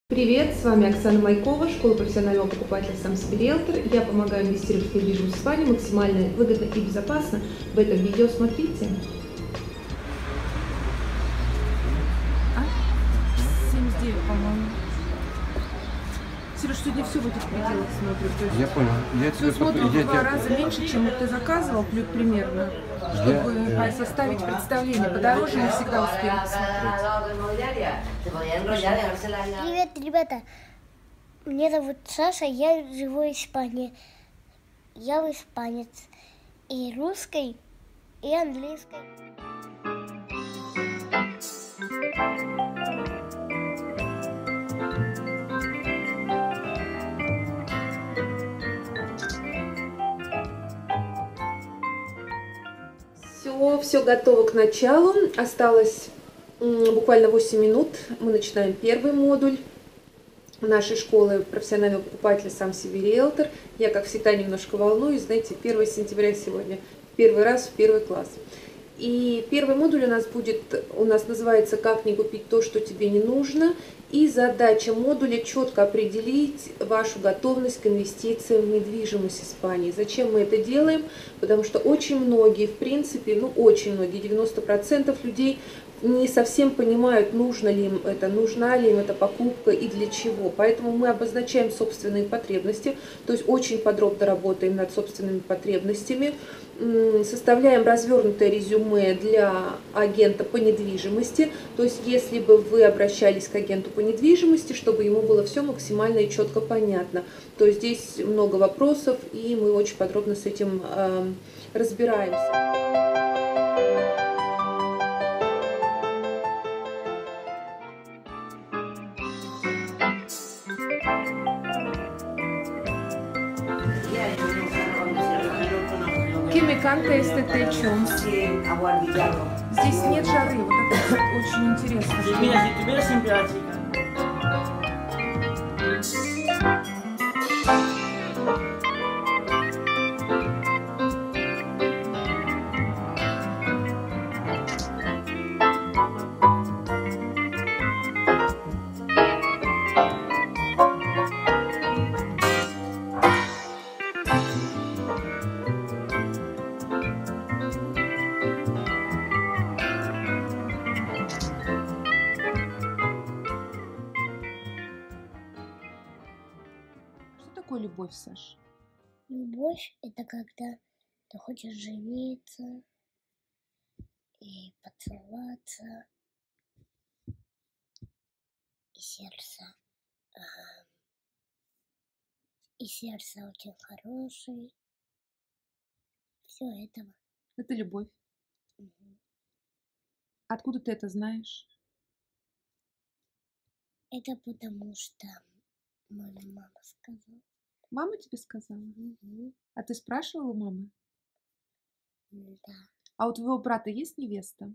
Привет, с вами Оксана Майкова, школа профессионального покупателя «Сам себе риэлтор». Я помогаю инвестировать в недвижимость в Испании максимально выгодно и безопасно. В этом видео смотрите. 79, по-моему. Сереж, сегодня все в этих пределах смотрю. То есть, я понял. Я тебе смотрю в 2 раза меньше, чем ты заказывал, примерно, чтобы составить представление. Подороже не всегда успеем посмотреть. Привет, ребята. Меня зовут Саша, я живу в Испании. Я испанец. И русской, и английской. Все готово к началу. Осталось буквально 8 минут. Мы начинаем первый модуль нашей школы профессионального покупателя «Сам себе риэлтор». Я, как всегда, немножко волнуюсь. Знаете, 1 сентября сегодня. Первый раз в первый класс. И первый модуль у нас называется «Как не купить то, что тебе не нужно». И задача модуля четко определить вашу готовность к инвестициям в недвижимость Испании. Зачем мы это делаем? Потому что очень многие, в принципе, очень многие, 90% людей не совсем понимают, нужна ли им эта покупка и для чего. Поэтому мы обозначаем собственные потребности, то есть очень подробно работаем над собственными потребностями, составляем развернутое резюме для агента по недвижимости, то есть если бы вы обращались к агенту по недвижимости, чтобы ему было все максимально и четко понятно, то здесь много вопросов, и мы очень подробно с этим разбираемся. ¿Qué me canta este techo? Здесь нет жары, вот это очень интересно. Mira, si tuviera siempre la chica. Что такое любовь, Саш? Любовь – это когда ты хочешь жениться и поцеловаться, и сердце очень хорошее. Все этого. Это любовь. Мгм. Откуда ты это знаешь? Это потому что моя мама сказала. Мама тебе сказала? Мгм. А ты спрашивала у мамы? Да. А у твоего брата есть невеста?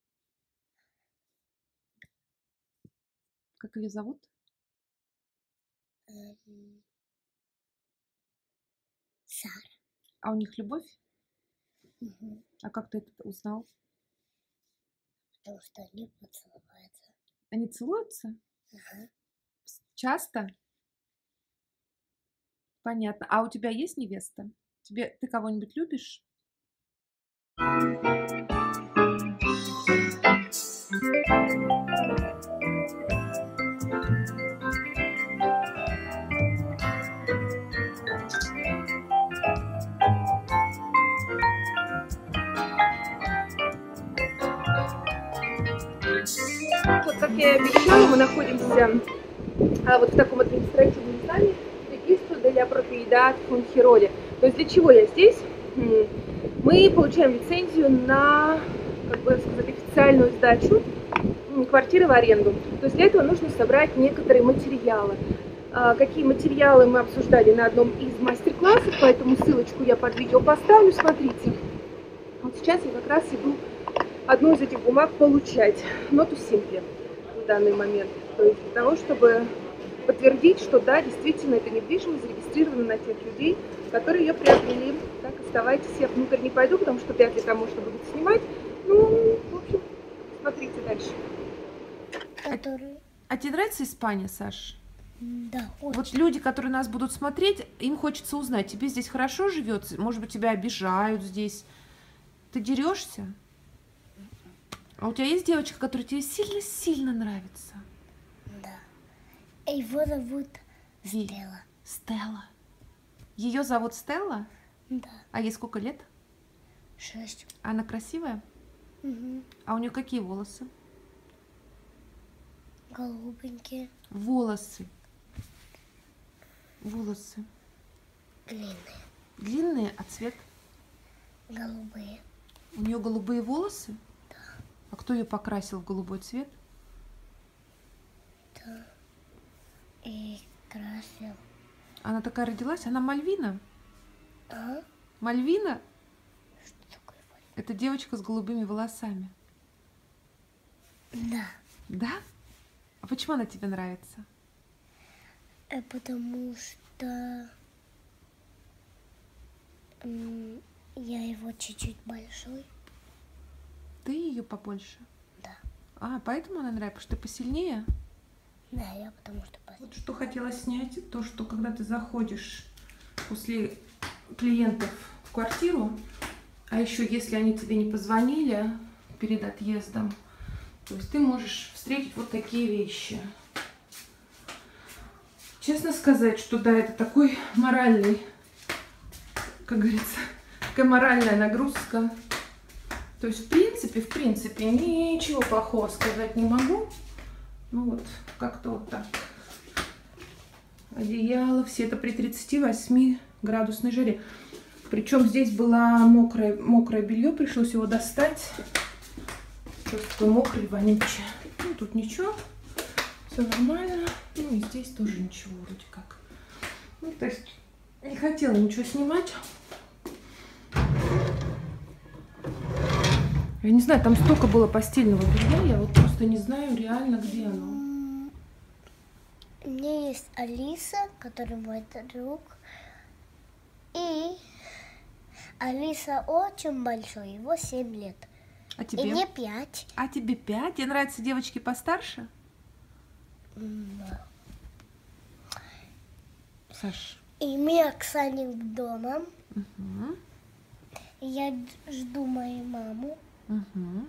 Как ее зовут? Сара. А у них любовь? Мгм. А как ты это узнал? Потому что они поцеловаются. Они целуются? Ага. Часто? Понятно. А у тебя есть невеста? Ты кого-нибудь любишь? Вот, как я и обещала, мы находимся вот в таком административном здании Регистру де ля Проприедад Фунхероли. То есть для чего я здесь? Мы получаем лицензию на, как бы сказать, официальную сдачу квартиры в аренду. То есть для этого нужно собрать некоторые материалы. Какие материалы мы обсуждали на одном из мастер-классов, поэтому ссылочку я под видео поставлю, смотрите. Вот сейчас я как раз иду одну из этих бумаг получать, ноту симпли в данный момент. То есть для того, чтобы подтвердить, что да, действительно эта недвижимость зарегистрирована на тех людей, которые ее приобрели. Так, оставайтесь, я внутрь не пойду, потому что вряд ли там можно будет снимать. Ну, в общем, смотрите дальше. Который... А тебе нравится Испания, Саш? Да, Вот очень. люди, которые нас будут смотреть, им хочется узнать, тебе здесь хорошо живется, может быть, тебя обижают здесь. Ты дерешься? А у тебя есть девочка, которая тебе сильно-сильно нравится? Да. Его зовут Ви- Стелла. Стелла. Ее зовут Стелла? Да. А ей сколько лет? 6. Она красивая? Угу. А у нее какие волосы? Голубенькие, Волосы. Волосы. длинные, Длинные, а цвет? голубые. У нее голубые волосы? Да. А кто ее покрасил в голубой цвет? Да. И красил. Она такая родилась? Она Мальвина? А? Мальвина? Что такое? Это девочка с голубыми волосами. Да. Да? А почему она тебе нравится? Потому что я его чуть-чуть большой. Ты ее побольше? Да. А, поэтому она нравится, потому что ты посильнее? Да, я потому что большой. Вот что хотела снять, то, что когда ты заходишь после клиентов в квартиру, а еще если они тебе не позвонили перед отъездом, то есть ты можешь встретить вот такие вещи. Честно сказать, что да, это такой моральный, как говорится, такая моральная нагрузка. То есть, в принципе, ничего плохого сказать не могу. Ну вот, как-то вот так. Одеяло, все это при 38-градусной жаре. Причем здесь было мокрое белье, пришлось его достать. Просто такой мокрый, вонючий. Ну, тут ничего, все нормально. Ну и здесь тоже ничего вроде как. Ну, то есть не хотела ничего снимать. Я не знаю, там столько было постельного белья, я вот просто не знаю реально, где оно. У меня есть Алиса, который мой друг. И Алиса очень большой, его 7 лет. А И тебе? мне 5. А тебе 5? Тебе нравятся девочки постарше? Да. Саш. И мы Оксане дома. Угу. И я жду мою маму. Угу.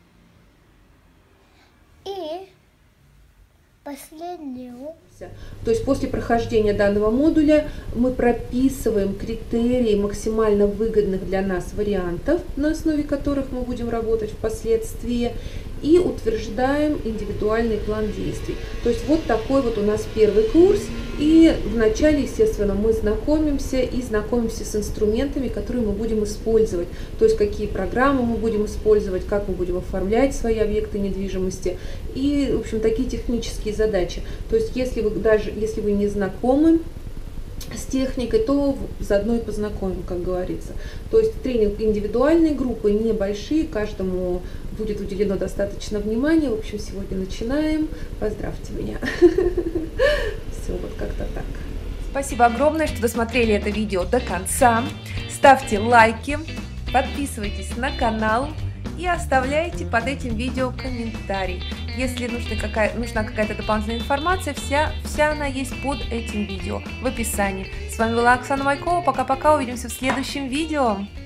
И последнюю. То есть после прохождения данного модуля мы прописываем критерии максимально выгодных для нас вариантов, на основе которых мы будем работать впоследствии, и утверждаем индивидуальный план действий. То есть вот такой вот у нас первый курс. И вначале, естественно, мы знакомимся с инструментами, которые мы будем использовать. То есть какие программы мы будем использовать, как мы будем оформлять свои объекты недвижимости и, в общем, такие технические задачи. То есть если вы не знакомы с техникой, то заодно и познакомим, как говорится. То есть тренинг индивидуальной группы, небольшие, каждому будет уделено достаточно внимания. В общем, сегодня начинаем. Поздравьте меня. Все, вот как-то так. Спасибо огромное, что досмотрели это видео до конца. Ставьте лайки, подписывайтесь на канал и оставляйте под этим видео комментарий. Если нужна какая-то дополнительная информация, вся она есть под этим видео в описании. С вами была Оксана Майкова. Пока-пока, увидимся в следующем видео.